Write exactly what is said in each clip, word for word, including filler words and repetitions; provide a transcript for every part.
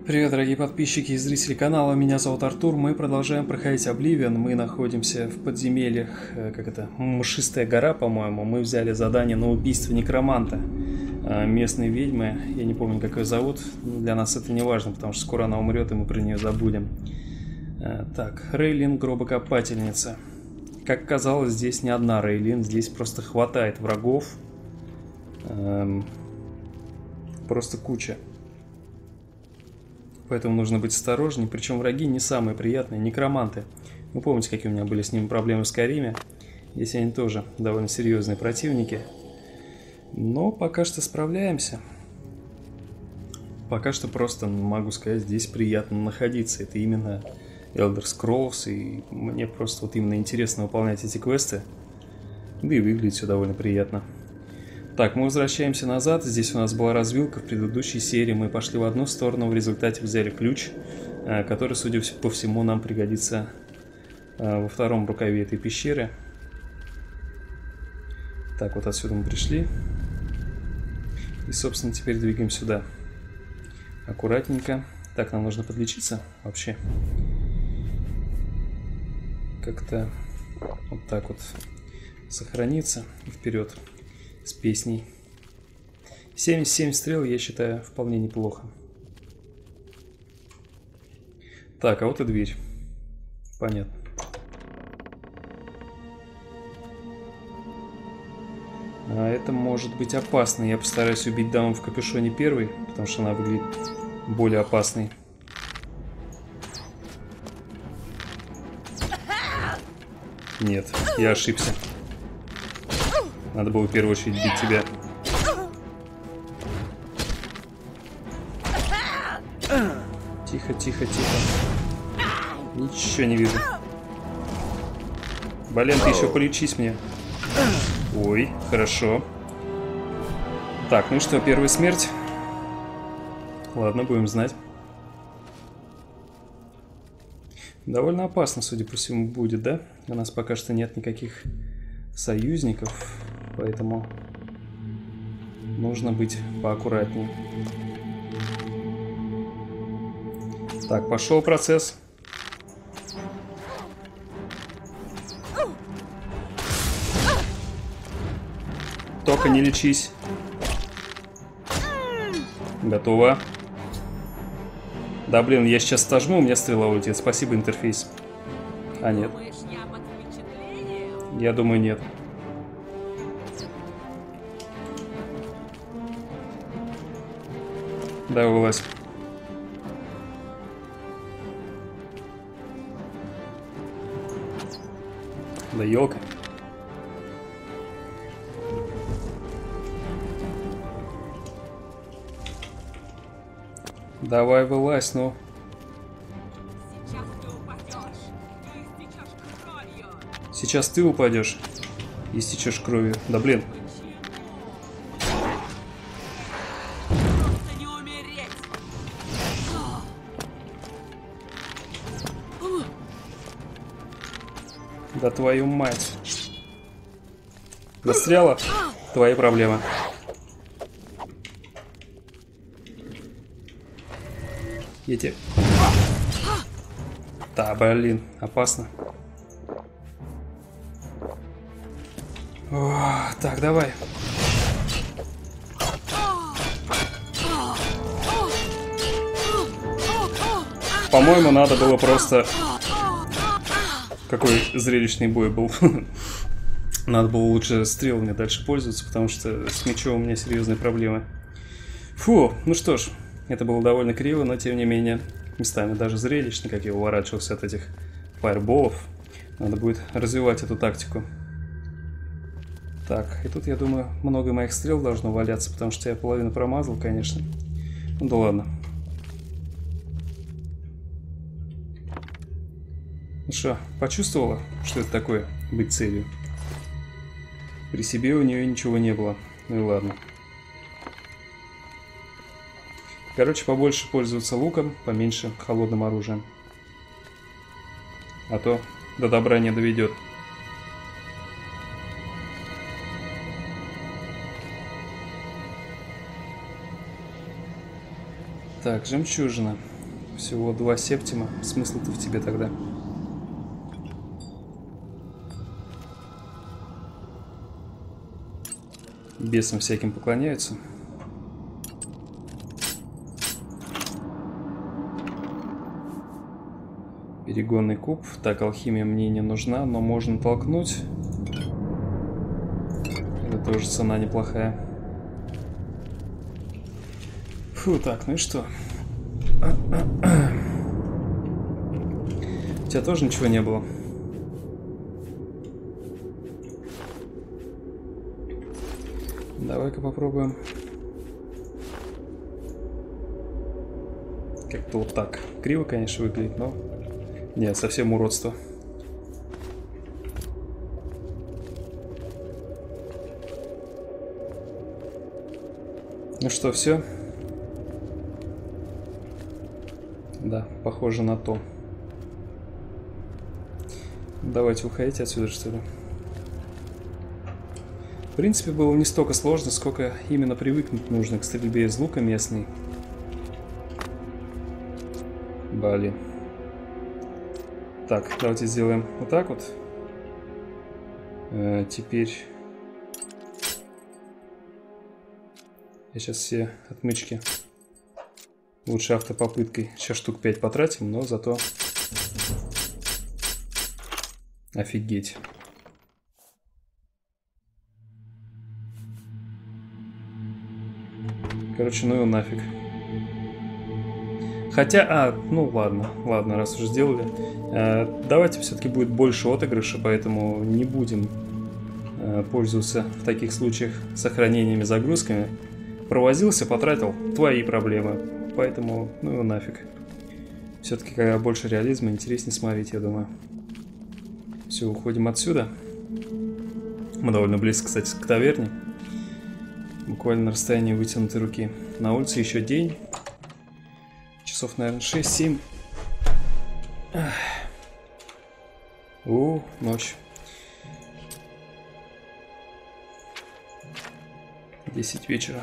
Привет, дорогие подписчики и зрители канала, меня зовут Артур, мы продолжаем проходить Обливион, мы находимся в подземельях, как это, Мшистая гора, по-моему, мы взяли задание на убийство некроманта, местной ведьмы, я не помню, как ее зовут, для нас это не важно, потому что скоро она умрет и мы про нее забудем. Так, Рейлин, гробокопательница. Как оказалось, здесь не одна Рейлин, здесь просто хватает врагов, эм, просто куча. Поэтому нужно быть осторожнее, причем враги не самые приятные, некроманты. Вы помните, какие у меня были с ними проблемы в Скайриме? Здесь они тоже довольно серьезные противники. Но пока что справляемся. Пока что просто, могу сказать, здесь приятно находиться. Это именно Elder Scrolls, и мне просто вот именно интересно выполнять эти квесты. Да и выглядит все довольно приятно. Так, мы возвращаемся назад. Здесь у нас была развилка. В предыдущей серии мы пошли в одну сторону, в результате взяли ключ, который, судя по всему, нам пригодится во втором рукаве этой пещеры. Так, вот отсюда мы пришли. И, собственно, теперь двигаем сюда. Аккуратненько. Так, нам нужно подлечиться вообще. Как-то вот так вот сохраниться и вперед. С песней. семьдесят семь стрел, я считаю, вполне неплохо. Так, а вот и дверь. Понятно. А это может быть опасно. Я постараюсь убить даму в капюшоне первой, потому что она выглядит более опасной. Нет, я ошибся. Надо было в первую очередь бить тебя. Тихо, тихо, тихо. Ничего не вижу. Блин, ты еще полечись мне. Ой, хорошо. Так, ну что, первая смерть. Ладно, будем знать. Довольно опасно, судя по всему, будет, да? У нас пока что нет никаких союзников. Поэтому нужно быть поаккуратнее. Так, пошел процесс. Только не лечись. Готово. Да блин, я сейчас стажму, у меня стрела улетит. Спасибо, интерфейс. А, нет. Я думаю, нет. Да, вылазь. Да елка. Давай вылазь, ну. Сейчас ты упадешь. И стечешь кровью. Да блин. Да твою мать. Застряла? Твои проблемы. Я тебе... Да, блин, опасно. О, так, давай. По-моему, надо было просто... Какой зрелищный бой был. Надо было лучше стрелами дальше пользоваться, потому что с мечом у меня серьезные проблемы. Фу, ну что ж, это было довольно криво, но тем не менее, местами даже зрелищно, как я уворачивался от этих фаерболов. Надо будет развивать эту тактику. Так, и тут, я думаю, много моих стрел должно валяться, потому что я половину промазал, конечно. Ну да ладно. Ну что, почувствовала, что это такое, быть целью? При себе у нее ничего не было. Ну и ладно. Короче, побольше пользоваться луком, поменьше холодным оружием. А то до добра не доведет. Так, жемчужина. Всего два септима. Смысл-то в тебе тогда. Бесам всяким поклоняются. Перегонный куб. Так, алхимия мне не нужна, но можно толкнуть. Это тоже цена неплохая. Фу, так, ну и что? У тебя тоже ничего не было? Давай-ка попробуем. Как-то вот так. Криво, конечно, выглядит, но... Нет, совсем уродство. Ну что, все? Да, похоже на то. Давайте уходите отсюда, что ли. В принципе, было не столько сложно, сколько именно привыкнуть нужно к стрельбе из лука местной. Блин. Так, давайте сделаем вот так вот. Э, теперь... Я сейчас все отмычки лучше автопопыткой. Сейчас штук пять потратим, но зато... Офигеть. Короче, ну его нафиг. Хотя, а, ну ладно, ладно, раз уже сделали. Э, давайте все-таки будет больше отыгрыша, поэтому не будем э, пользоваться в таких случаях сохранениями, загрузками. Провозился, потратил, твои проблемы. Поэтому, ну его нафиг. Все-таки, когда больше реализма, интереснее смотреть, я думаю. Все, уходим отсюда. Мы довольно близко, кстати, к таверне. Буквально на расстоянии вытянутой руки. На улице еще день. Часов, наверное, шесть-семь. У, ночь. десять вечера.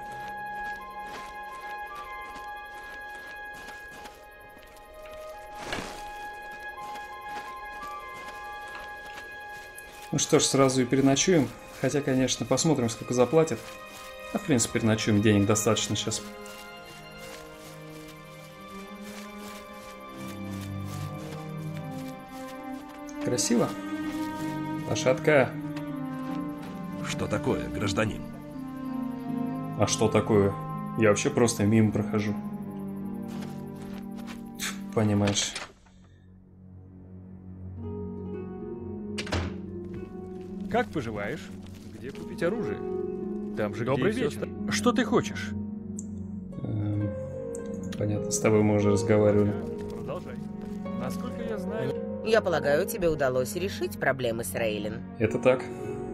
Ну что ж, сразу и переночуем. Хотя, конечно, посмотрим, сколько заплатят. А, в принципе, переночуем. Денег достаточно сейчас. Красиво. Лошадка. Что такое, гражданин? А что такое? Я вообще просто мимо прохожу. Понимаешь. Как поживаешь? Где купить оружие? Там же Добрый где и всё вечер. оста- Что ты хочешь? Эм, понятно, с тобой мы уже разговаривали. Продолжай. Насколько я знаю... Я полагаю, тебе удалось решить проблемы с Рейлин. Это так.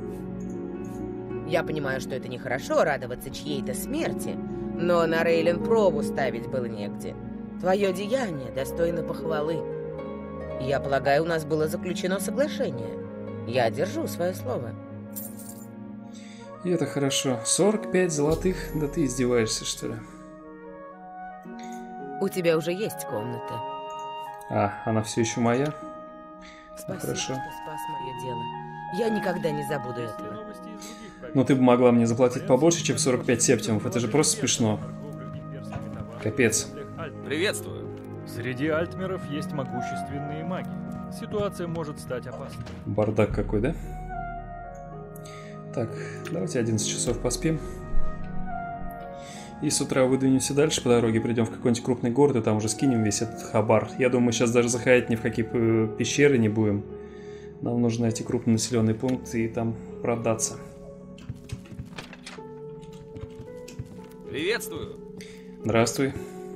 Я понимаю, что это нехорошо радоваться чьей-то смерти, но на Рейлин пробу ставить было негде. Твое деяние достойно похвалы. Я полагаю, у нас было заключено соглашение. Я держу свое слово. И это хорошо. сорок пять золотых? Да ты издеваешься, что ли? У тебя уже есть комната. А, она все еще моя? Спасибо, Хорошо. что спас мое дело. Я никогда не забуду этого. Новости из других Ну провинций. ты бы могла мне заплатить побольше, чем сорок пять септимов. Это же просто смешно. Капец. Приветствую. Среди альтмеров есть могущественные маги. Ситуация может стать опасной. Бардак какой, да? Так, давайте одиннадцать часов поспим. И с утра выдвинемся дальше по дороге, придем в какой-нибудь крупный город, и там уже скинем весь этот хабар. Я думаю, сейчас даже заходить ни в какие э, пещеры не будем. Нам нужно найти крупный населенный пункт и там продаться. Приветствую. Здравствуй.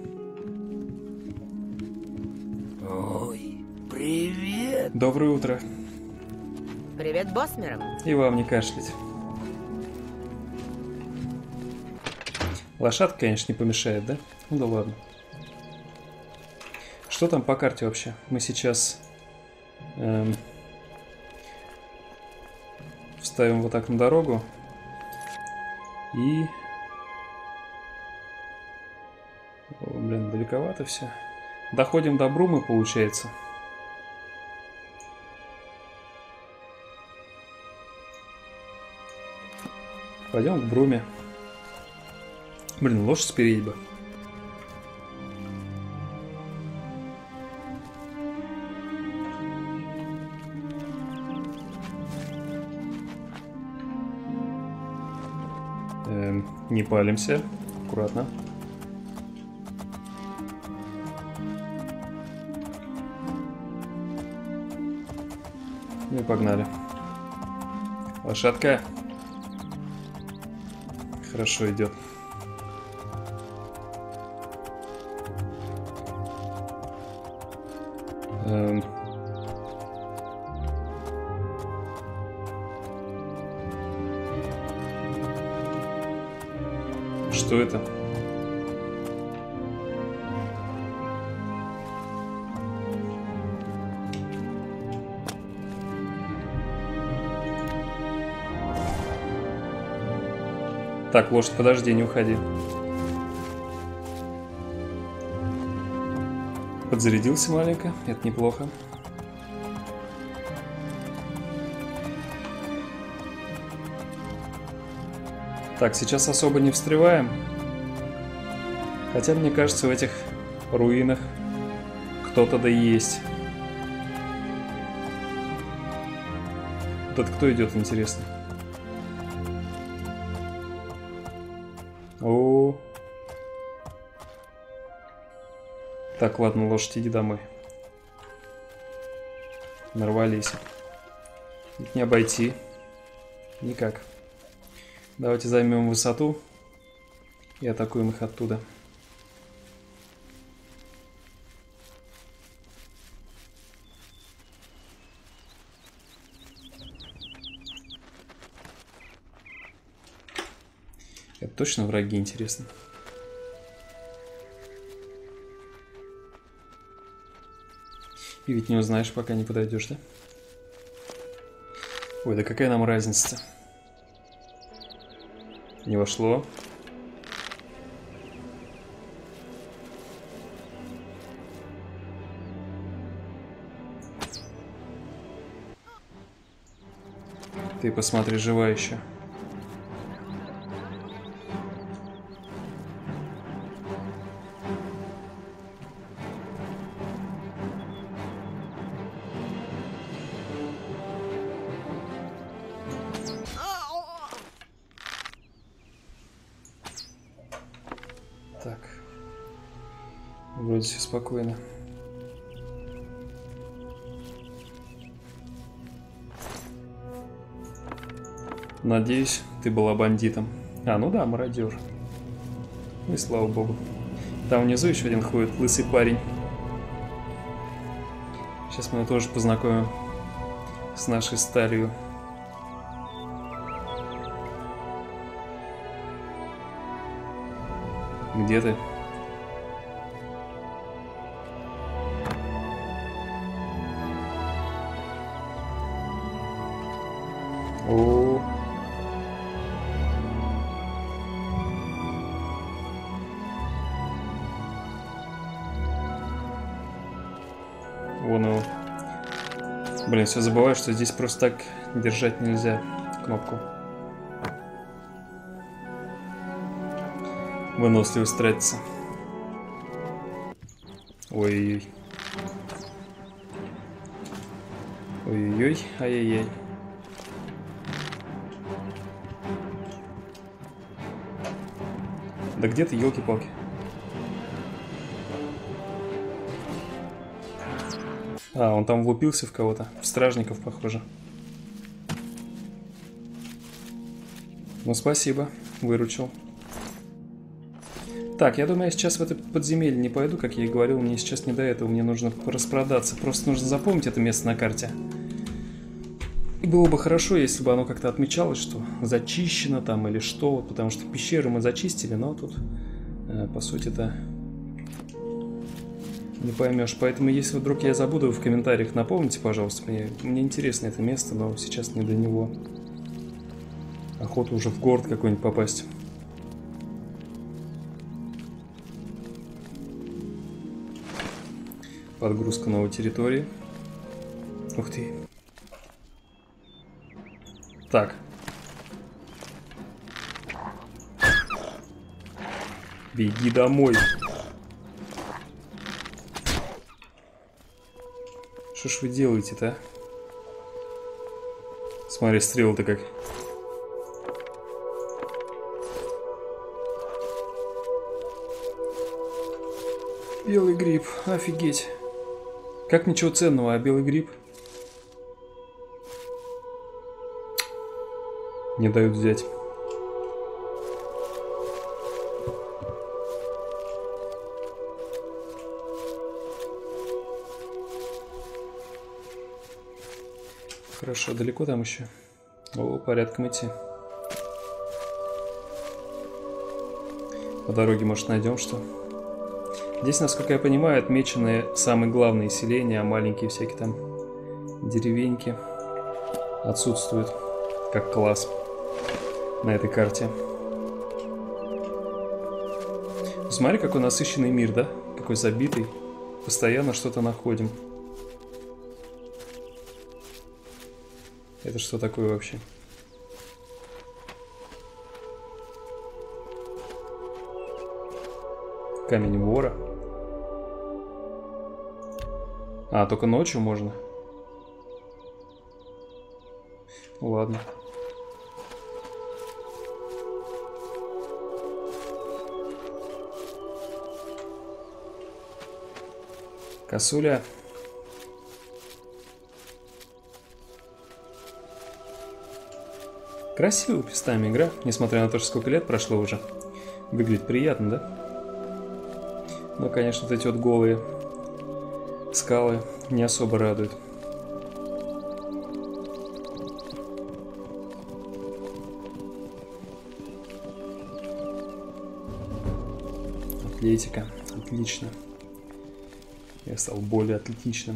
Ой, привет. Доброе утро. Привет, Босмерам. И вам не кашлять. Лошадка, конечно, не помешает, да? Ну да ладно. Что там по карте вообще? Мы сейчас эм, вставим вот так на дорогу. И... О, блин, далековато все. доходим до Брумы, получается. Пойдем к Бруме. Блин, лошадь спереди бы. Эм, не палимся. Аккуратно. Ну и погнали. Лошадка. Хорошо идет. Эм. Что это? Так, лошадь, подожди, не уходи. Подзарядился маленько, это неплохо. Так, сейчас особо не встреваем. Хотя, мне кажется, в этих руинах кто-то да есть. Вот это кто идет, интересно? О. Так, ладно, лошадь, иди домой. Нарвались. Их не обойти. Никак. Давайте займем высоту и атакуем их оттуда. Это точно враги, интересно. И ведь не узнаешь, пока не подойдешь, да? Ой, да какая нам разница-то? Не вошло. Ты посмотри, жива еще. Так. Вроде все спокойно. Надеюсь, ты была бандитом. А, ну да, мародер. Ну и слава богу. Там внизу еще один ходит, лысый парень. Сейчас мы его тоже познакомим с нашей сталью. Где ты? О. Вон его. Блин, все забываю, что здесь просто так держать нельзя кнопку. Выносливость тратится. Ой-ой-ой. Ой-ой-ой, ай-яй-яй. Да где ты, елки-палки? А, он там влупился в кого-то. В стражников, похоже. Ну, спасибо, выручил. Так, я думаю, я сейчас в это подземелье не пойду, как я и говорил, мне сейчас не до этого, мне нужно распродаться. Просто нужно запомнить это место на карте. И было бы хорошо, если бы оно как-то отмечалось, что зачищено там или что, потому что пещеру мы зачистили, но тут, э, по сути-то, не поймешь. Поэтому, если вдруг я забуду, вы в комментариях напомните, пожалуйста, мне, мне интересно это место, но сейчас не до него. Охота уже в город какой-нибудь попасть. Подгрузка новой территории. Ух ты. Так. Беги домой. Что ж вы делаете-то, а? Смотри, стрелы-то как. Белый гриб, офигеть. Как ничего ценного, а белый гриб не дают взять. Хорошо, далеко там еще? О, порядком идти. По дороге, может, найдем что? Здесь, насколько я понимаю, отмечены самые главные селения, а маленькие всякие там деревеньки отсутствуют как класс на этой карте. Смотри, какой насыщенный мир, да? Какой забитый. Постоянно что-то находим. Это что такое вообще? Камень вора. А, только ночью можно. Ладно. Косуля. Красивая местами игра, несмотря на то, что сколько лет прошло уже. Выглядит приятно, да? Но, конечно, вот эти вот голые скалы не особо радуют. Атлетика. Отлично. Я стал более атлетичным.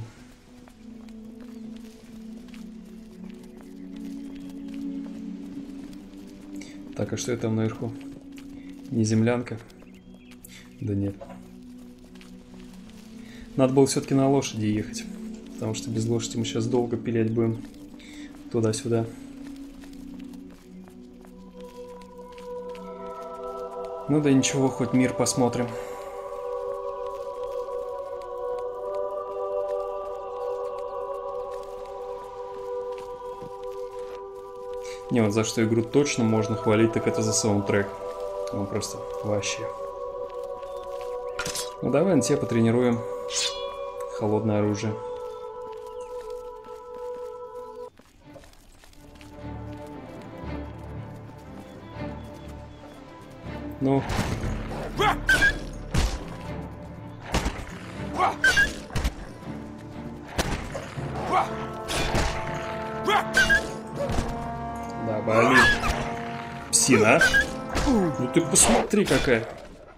Так, а что это там наверху? Не землянка? Да нет. Надо было все-таки на лошади ехать. Потому что без лошади мы сейчас долго пилять будем туда-сюда. Ну да ничего, хоть мир посмотрим. Не, вот за что игру точно можно хвалить, так это за саундтрек. Он просто вообще. Ну давай на тебя потренируем холодное оружие. Ну. Да, блин. Псина. Ну ты посмотри какая.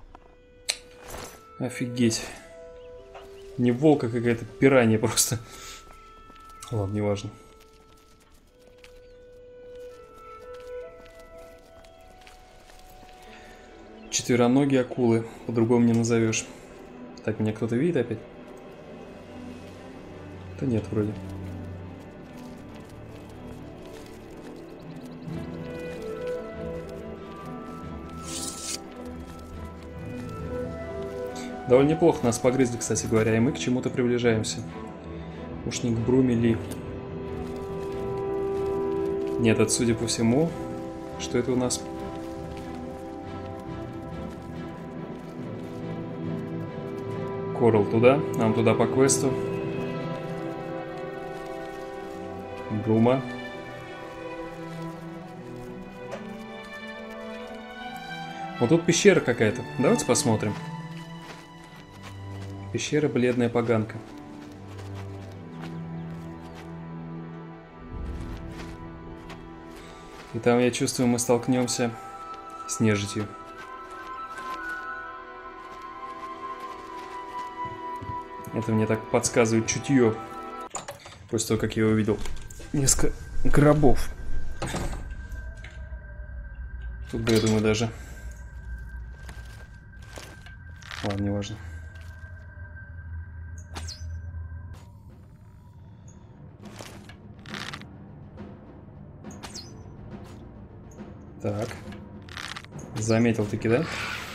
Офигеть. Не волка какая-то, пиранья просто. Ладно, неважно. Четвероногие акулы. По-другому не назовешь. Так, меня кто-то видит опять? Да нет, вроде. Довольно неплохо нас погрызли, кстати говоря, и мы к чему-то приближаемся. Уж не к Бруме ли. Нет, это, судя по всему, что это у нас? Коралл туда, нам туда по квесту. Брума. Вот тут пещера какая-то. Давайте посмотрим. Пещера бледная поганка. И там, я чувствую, мы столкнемся с нежитью. Это мне так подсказывает чутье. После того, как я увидел несколько гробов. Тут бы, я думаю, даже... Ладно, неважно. Так. Заметил таки, да?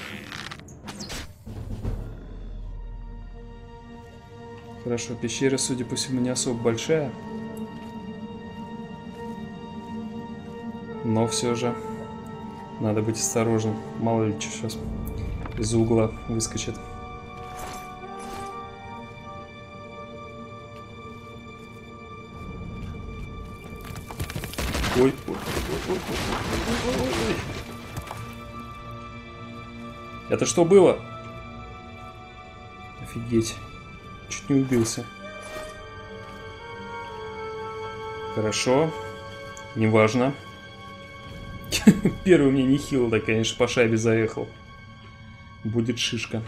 Хорошо, пещера, судя по всему, не особо большая. Но все же надо быть осторожным. Мало ли, что сейчас из угла выскочит. Ой, ой, ой, ой, ой, ой, ой. Это что было? Офигеть. Чуть не убился. Хорошо. Неважно. Первый мне не хил, да, конечно, по шайбе заехал. Будет шишка.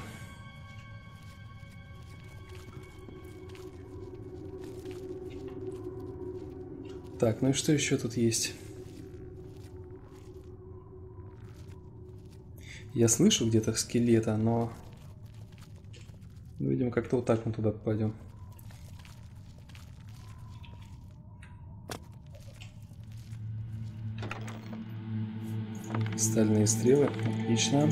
Так, ну и что еще тут есть? Я слышу где-то скелета, но... Ну, видимо, как-то вот так мы туда попадем. Стальные стрелы. Отлично.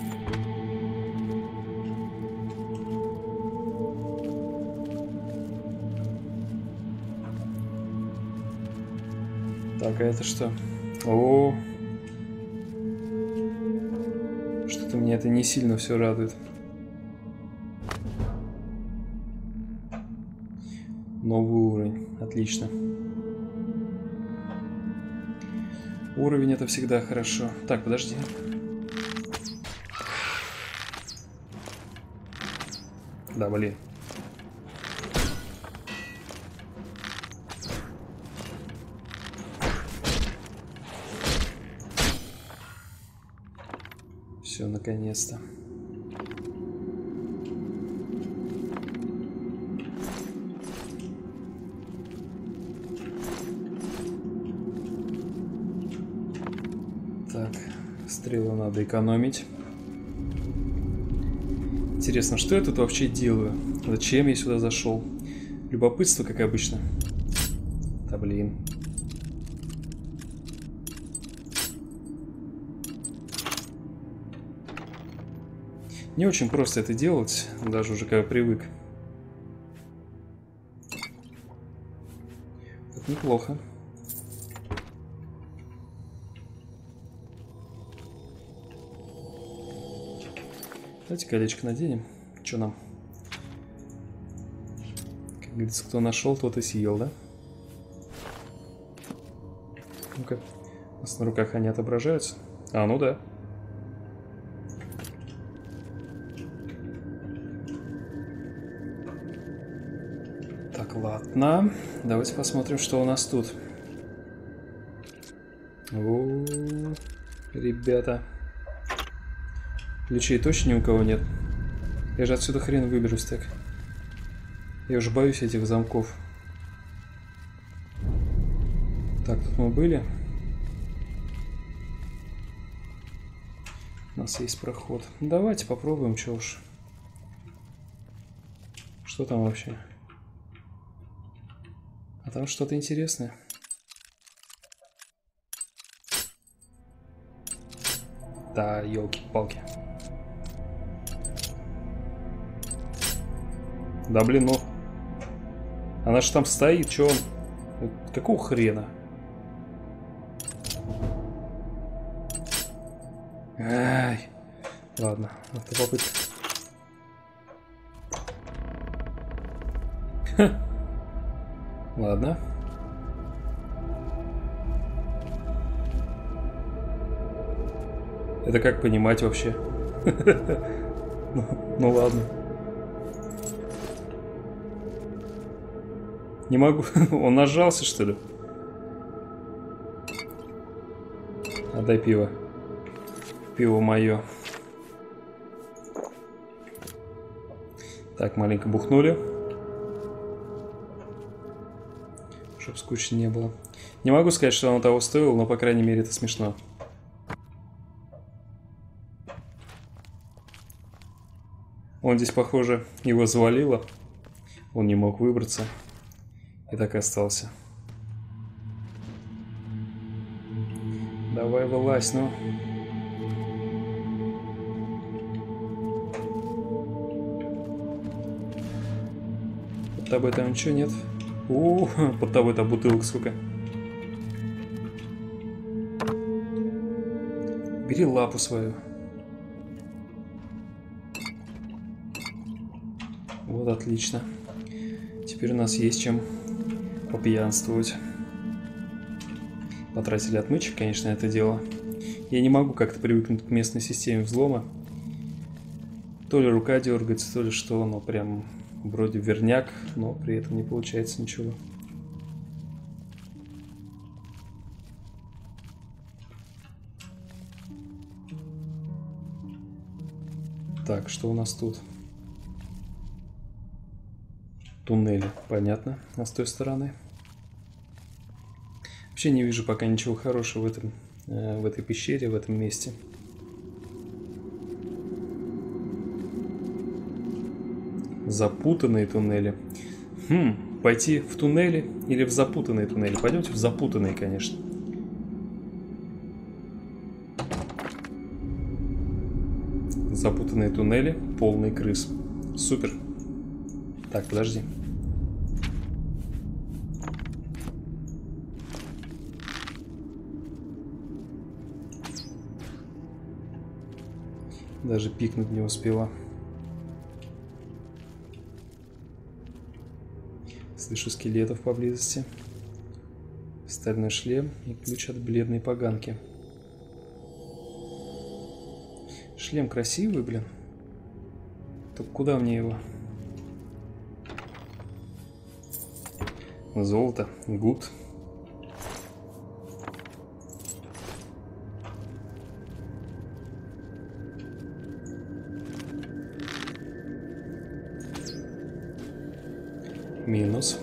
Так, а это что? О, что-то меня это не сильно все радует. Новый уровень. Отлично. Уровень — это всегда хорошо. Так, подожди. Да, блин. Все, наконец-то. Так, стрелы надо экономить. Интересно, что я тут вообще делаю? Зачем я сюда зашел? Любопытство, как обычно. Да блин. Не очень просто это делать, даже уже когда привык. Это неплохо. Давайте колечко наденем. Что нам? Как говорится, кто нашел, тот и съел, да? Ну-ка. У нас на руках они отображаются. А, ну да. Так, ладно. Давайте посмотрим, что у нас тут. О, ребята. Ключей точно ни у кого нет. Я же отсюда хрен выберусь так. Я уже боюсь этих замков. Так, тут мы были. У нас есть проход. Давайте попробуем, что уж. Что там вообще? А там что-то интересное. Да, елки-палки. Да блин, ну. Она же там стоит, что он. Какого хрена? Ай. Ладно, автопопытка. Ладно. Это как понимать вообще? ну, ну ладно. Не могу. Он нажался, что ли? Отдай пиво. Пиво мое. Так, маленько бухнули. Чтоб скучно не было. Не могу сказать, что оно того стоило, но, по крайней мере, это смешно. Он здесь, похоже, его завалило. Он не мог выбраться. И так и остался. Давай вылазь. Вась, ну. Под тобой там ничего нет? О, под тобой там бутылок сколько. Бери лапу свою. Вот, отлично. Теперь у нас есть чем попьянствовать. Потратили отмычек, конечно, это дело. Я не могу как-то привыкнуть к местной системе взлома. То ли рука дергается, то ли что, но прям вроде верняк, но при этом не получается ничего. Так, что у нас тут? Туннели, понятно, а с той стороны? Вообще не вижу пока ничего хорошего в этом, э, в этой пещере, в этом месте. Запутанные туннели. Хм, пойти в туннели или в запутанные туннели? Пойдемте в запутанные, конечно. Запутанные туннели, полный крыс. Супер. Так, подожди. Даже пикнуть не успела. Слышу скелетов поблизости. Стальной шлем и ключ от бледной поганки. Шлем красивый, блин. Только куда мне его? Золото. Гуд. Минус.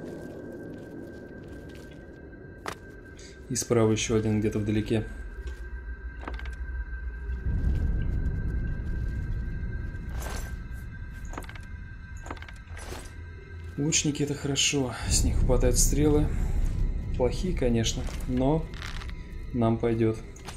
И справа еще один где-то вдалеке. Лучники — это хорошо, с них хватает стрелы. Плохие, конечно, но нам пойдет.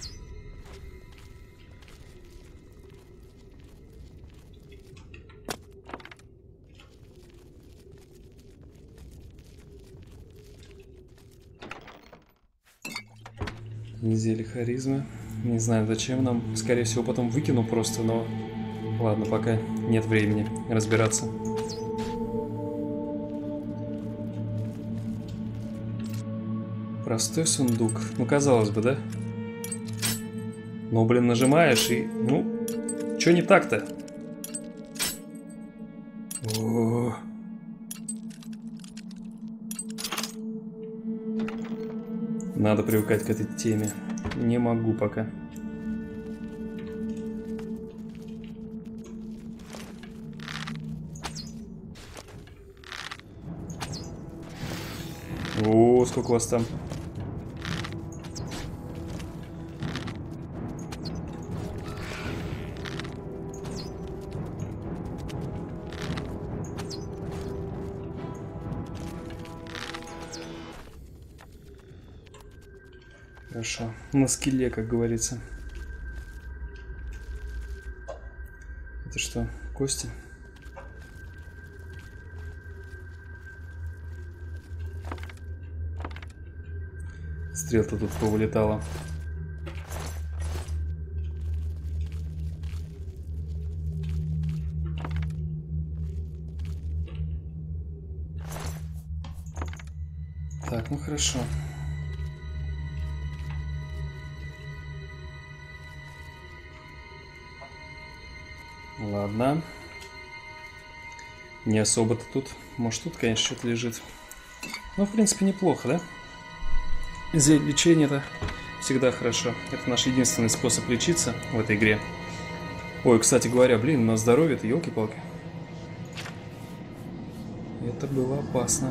Зелье харизмы. Не знаю, зачем нам. Скорее всего, потом выкину просто, но ладно, пока нет времени разбираться. Простой сундук. Ну, казалось бы, да? Но, блин, нажимаешь и... Ну, что не так-то? О-о-о. Надо привыкать к этой теме. Не могу пока. О, сколько у вас там? Хорошо. На скеле, как говорится. Это что, кости? Стрел-то тут повылетала. Так, ну хорошо. Ладно. Не особо-то тут. Может, тут, конечно, что-то лежит. Ну, в принципе, неплохо, да? Зелье лечения-то всегда хорошо. Это наш единственный способ лечиться в этой игре. Ой, кстати говоря, блин, на здоровье-то, елки-палки. Это было опасно.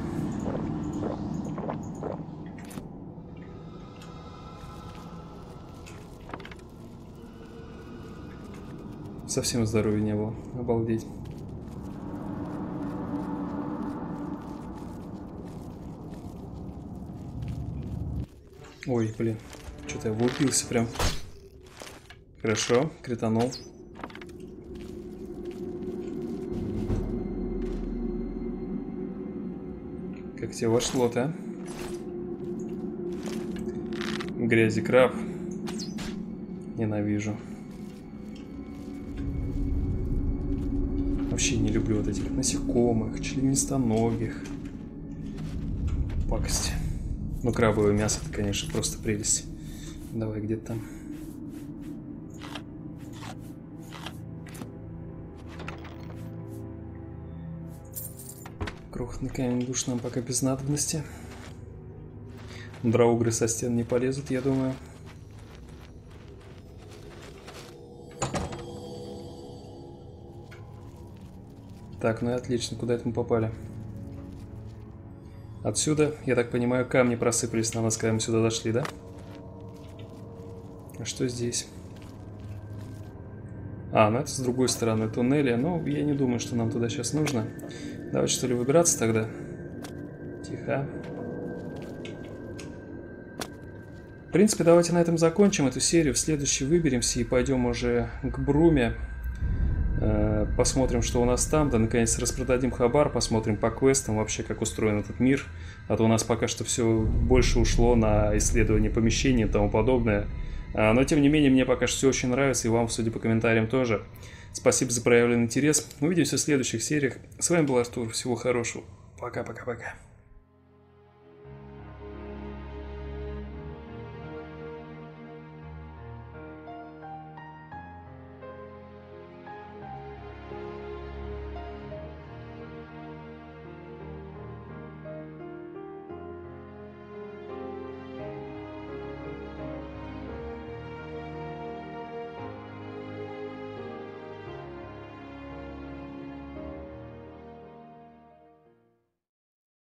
Совсем здоровья не было. Обалдеть. Ой, блин. Что-то я влупился прям. Хорошо, кританул. Как тебе вошло-то, а? Грязи краб. Ненавижу. Вообще не люблю вот этих насекомых, членистоногих. Пакость. Ну, крабовое мясо, это, конечно, просто прелесть. Давай, где-то там. Крохотный камень душ нам пока без надобности. Драугры со стен не полезут, я думаю. Так, ну и отлично. Куда это мы попали? Отсюда, я так понимаю, камни просыпались на нас, когда мы сюда дошли, да? А что здесь? А, ну это с другой стороны туннеля. Ну, я не думаю, что нам туда сейчас нужно. Давайте, что ли, выбираться тогда. Тихо. В принципе, давайте на этом закончим эту серию. В следующий выберемся и пойдем уже к Бруме. Посмотрим, что у нас там. Да, наконец, распродадим хабар. Посмотрим по квестам вообще, как устроен этот мир. А то у нас пока что все больше ушло на исследование помещений и тому подобное. Но, тем не менее, мне пока что все очень нравится. И вам, судя по комментариям, тоже. Спасибо за проявленный интерес. Увидимся в следующих сериях. С вами был Артур. Всего хорошего. Пока-пока-пока.